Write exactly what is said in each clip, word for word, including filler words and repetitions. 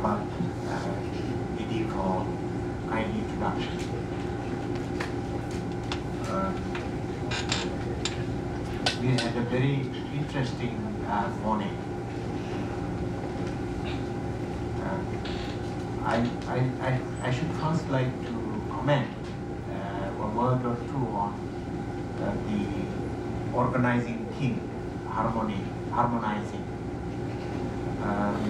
Prabhat uh, Didi for kind introduction. Uh, we had a very interesting uh, morning. Uh, I, I, I, I should first like to comment uh, a word or two on uh, the organizing theme, harmony, harmonizing. Um,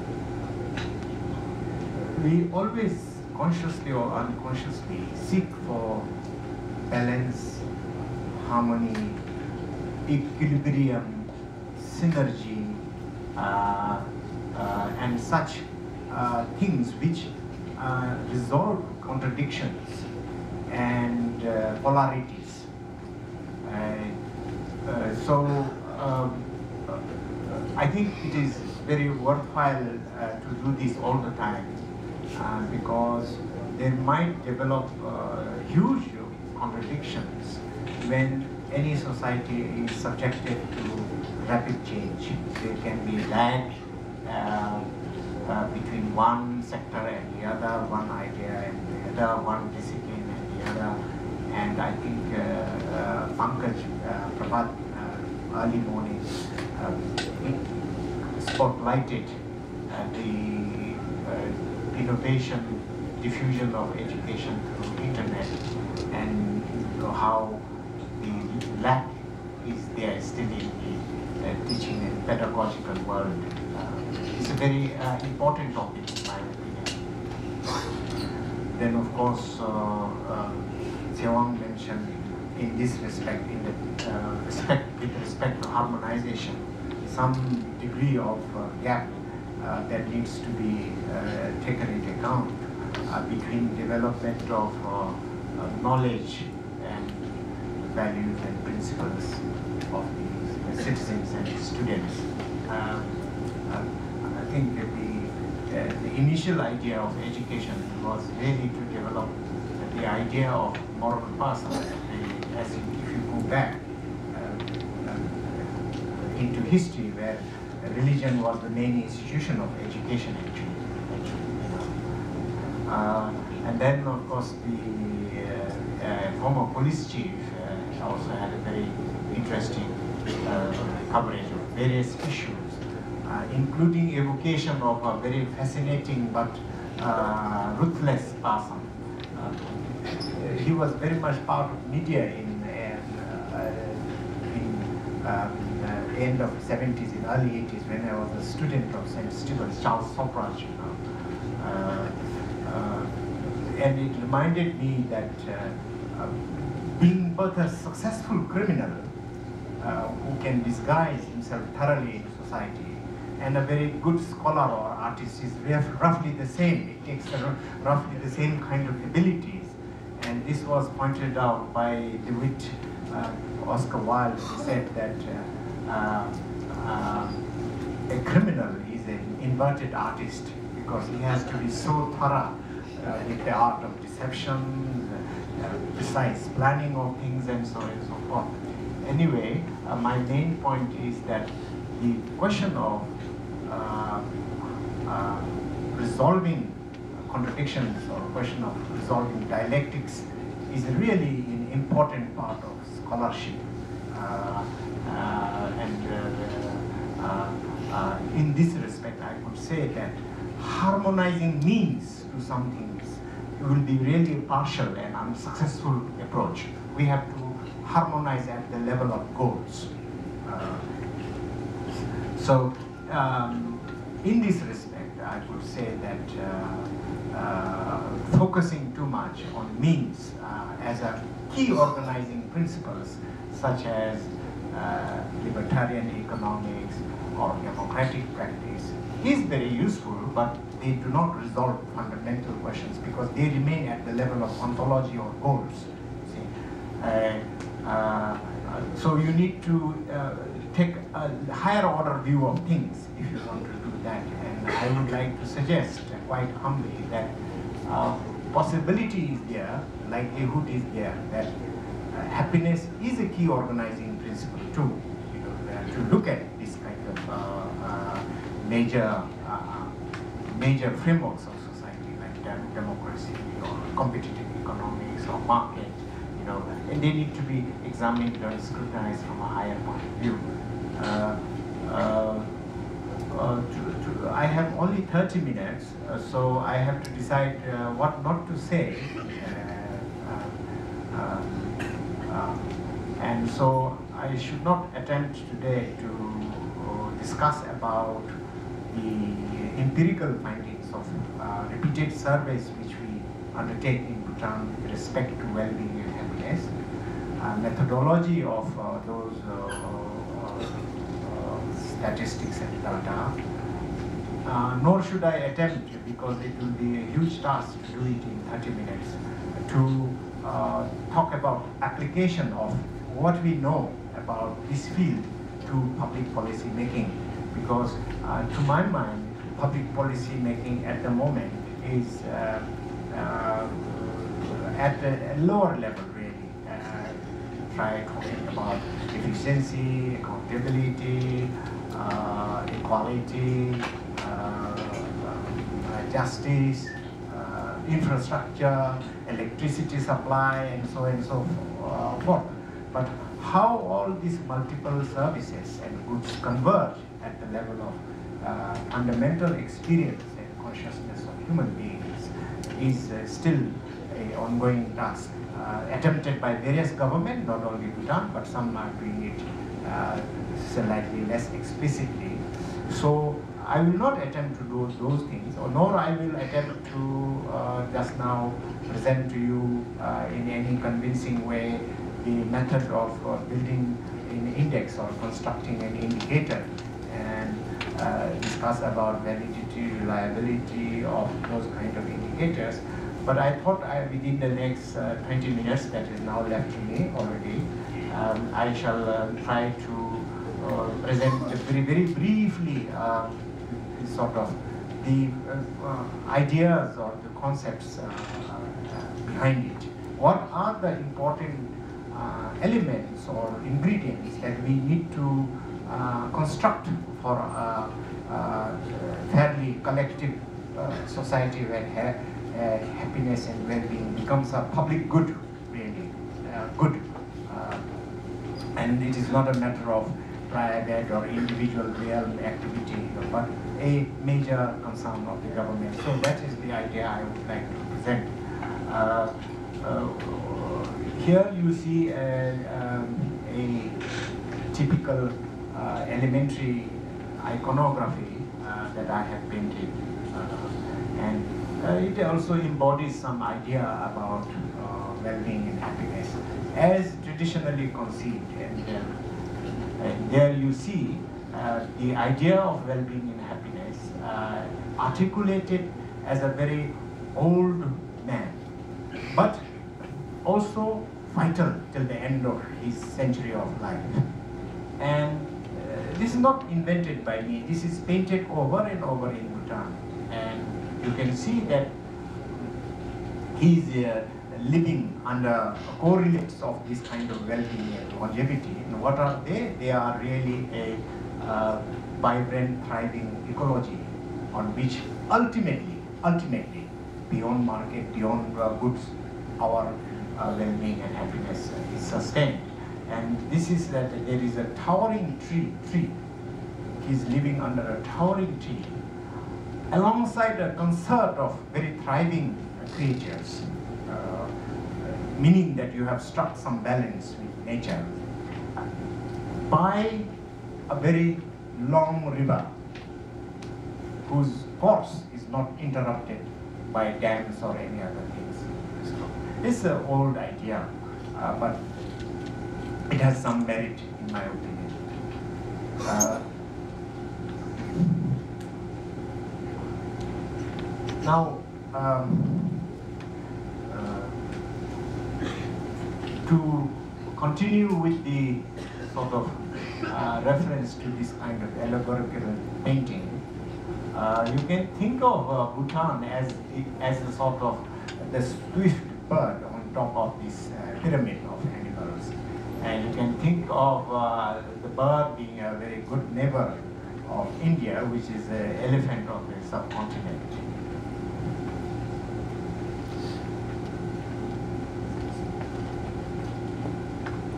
we always consciously or unconsciously seek for balance, harmony, equilibrium, synergy, uh, uh, and such uh, things which uh, resolve contradictions and uh, polarities. Uh, uh, so um, uh, I think it is very worthwhile uh, to do this all the time uh, because there might develop uh, huge contradictions when any society is subjected to rapid change. There can be lag uh, uh, between one sector and the other, one idea and the other, one discipline and the other. And I think uh, uh, Pankaj uh, Prabhat uh, early morning uh, spotlighted uh, the uh, innovation, diffusion of education through internet, and you know, how the lack is there still in the uh, teaching and pedagogical world. Uh, it's a very uh, important topic in my opinion. Then of course, uh, uh, Sewang mentioned in this respect, in the uh, respect with respect to harmonization, some degree of uh, gap uh, that needs to be uh, taken into account uh, between development of uh, uh, knowledge and values and principles of the citizens and students. Um, uh, I think that the, uh, the initial idea of education was really to develop the idea of moral person. As if you go back uh, uh, into history, where religion was the main institution of education, actually. actually you know. uh, and then, of course, the uh, uh, former police chief uh, also had a very interesting uh, coverage of various issues, uh, including evocation of a very fascinating but uh, ruthless person. Uh, he was very much part of media in, uh, in um, uh, end of the seventies, in early eighties, when I was a student of Saint Stephen's, Charles Sopraz, you know. Uh, uh, and it reminded me that uh, uh, being both a successful criminal uh, who can disguise himself thoroughly in society and a very good scholar or artist is roughly the same. It takes a, roughly the same kind of abilities. And this was pointed out by DeWitt, uh, Oscar Wilde, who said that uh, uh, uh, a criminal is an inverted artist because he has to be so thorough uh, with the art of deception, uh, precise planning of things, and so on and so forth. Anyway, uh, my main point is that the question of uh, uh, resolving contradictions or question of resolving dialectics is really an important part of scholarship. Uh, uh, and uh, uh, uh, in this respect, I could say that harmonizing means to some things will be really a partial and unsuccessful approach. We have to harmonize at the level of goals. Uh, so, um, in this respect, I would say that uh, uh, focusing too much on means uh, as a key organizing principles, such as uh, libertarian economics or democratic practice, is very useful, but they do not resolve fundamental questions because they remain at the level of ontology or goals. See? Uh, uh, so you need to uh, take a higher order view of things if you want to do that. And I would like to suggest quite humbly that uh, possibility is there, likelihood is there, that uh, happiness is a key organizing principle too. You know, uh, to look at this kind of uh, uh, major uh, major frameworks of society like dem democracy or competitive economics or market, you know, and they need to be examined and scrutinized from a higher point of view. Uh, uh, uh, to, to, I have only thirty minutes, uh, so I have to decide uh, what not to say. Uh, uh, uh, uh, and so I should not attempt today to uh, discuss about the empirical findings of uh, repeated surveys which we undertake in Bhutan with respect to well-being and happiness, uh, methodology of uh, those uh, uh, uh, statistics and data, uh, nor should I attempt, because it will be a huge task to do it in thirty minutes, to uh, talk about application of what we know about this field to public policy making, because uh, to my mind, public policy making at the moment is uh, uh, at a lower level really. Uh, try talking about efficiency, accountability, uh, equality, uh, uh, justice, uh, infrastructure, electricity supply, and so on and so uh, forth. But how all these multiple services and goods converge at the level of uh, fundamental experience and consciousness of human beings is uh, still an ongoing task, uh, attempted by various governments, not only Bhutan, but some are doing it uh, slightly less explicitly. So I will not attempt to do those things, or nor I will attempt to uh, just now present to you uh, in any convincing way the method of uh, building an index or constructing an indicator and uh, discuss about validity, reliability of those kind of indicators. But I thought I, within the next uh, twenty minutes that is now left to me already, um, I shall uh, try to uh, present very, very briefly uh, sort of the uh, uh, ideas or the concepts uh, uh, behind it. What are the important uh, elements or ingredients that we need to uh, construct for a, a fairly collective uh, society where ha uh, happiness and well-being becomes a public good, really, uh, good. Uh, and it is not a matter of private or individual realm activity, but a major concern of the government. So that is the idea I would like to present. Uh, uh, here you see a, um, a typical uh, elementary iconography uh, that I have painted, uh, and uh, it also embodies some idea about uh, well-being and happiness as traditionally conceived. And, uh, and there you see uh, the idea of well-being and happiness uh, articulated as a very old man, but also vital till the end of his century of life. And uh, this is not invented by me. This is painted over and over in Bhutan. And you can see that he's uh, living under correlates of this kind of well-being and longevity. And what are they? They are really a uh, vibrant, thriving ecology on which ultimately, ultimately, beyond market, beyond uh, goods, our uh, well-being and happiness uh, is sustained. And this is that there is a towering tree, tree. He's living under a towering tree alongside a concert of very thriving creatures, uh, meaning that you have struck some balance with nature by a very long river whose course is not interrupted by dams or any other things. So it's an old idea, uh, but it has some merit in my opinion. Uh, now, um, uh, to continue with the sort of uh, reference to this kind of allegorical painting, uh, you can think of uh, Bhutan as, as a sort of the swift bird on top of this uh, pyramid of animals. And you can think of uh, the bird being a very good neighbor of India, which is the elephant of the subcontinent.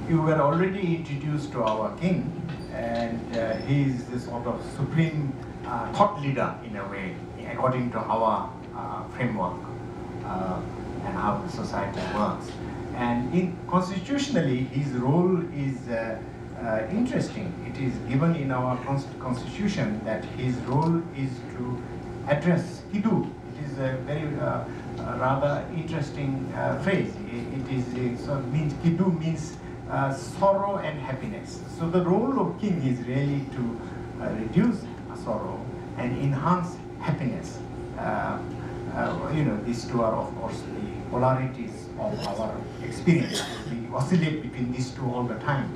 you were already introduced to our king, and uh, he is the sort of supreme uh, thought leader in a way, according to our uh, framework uh, and how the society works. And in constitutionally, his role is uh, uh, interesting. It is given in our constitution that his role is to address Kidu. It is a very uh, uh, rather interesting uh, phrase. It, it is it so means Kidu means uh, sorrow and happiness. So the role of king is really to uh, reduce sorrow and enhance happiness. Uh, uh, you know, these two are of course the polarities of our experience. We oscillate between these two all the time.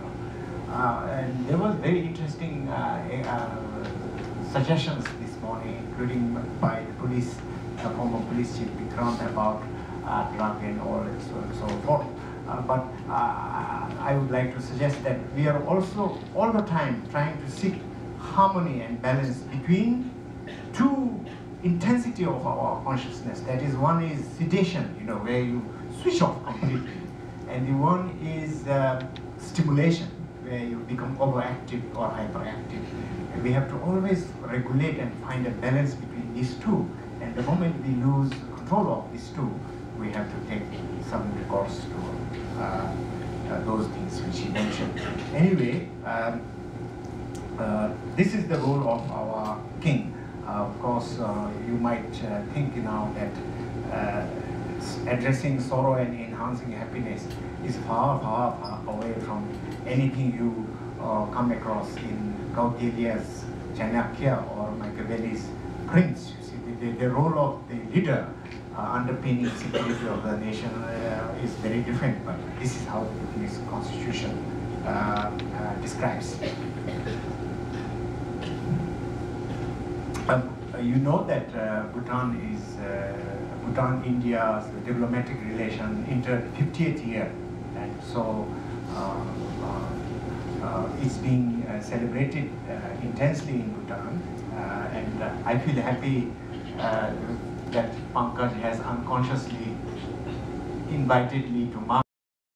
Uh, and there was very interesting uh, uh, suggestions this morning, including by the police, uh, former police chief Vikram, about uh, drug and all and so, and so forth. Uh, but uh, I would like to suggest that we are also all the time trying to seek harmony and balance between two intensity of our consciousness. That is, one is sedation, you know, where you switch off completely, and the one is uh, stimulation, where you become overactive or hyperactive. And we have to always regulate and find a balance between these two. And the moment we lose control of these two, we have to take some recourse to uh, uh, those things which he mentioned. Anyway, um, uh, this is the role of our king. Uh, of course, uh, you might uh, think now that uh, addressing sorrow and enhancing happiness is far, far, far away from anything you uh, come across in Kautilya's Chanakya or Machiavelli's Prince. You see, the, the, the role of the leader uh, underpinning security of the nation uh, is very different, but this is how this constitution uh, uh, describes. Um, you know that uh, Bhutan is uh, Bhutan India's diplomatic relation entered fiftieth year, and so uh, uh, uh, it's being uh, celebrated uh, intensely in Bhutan, uh, and uh, I feel happy uh, that Pankaj has unconsciously invited me to mark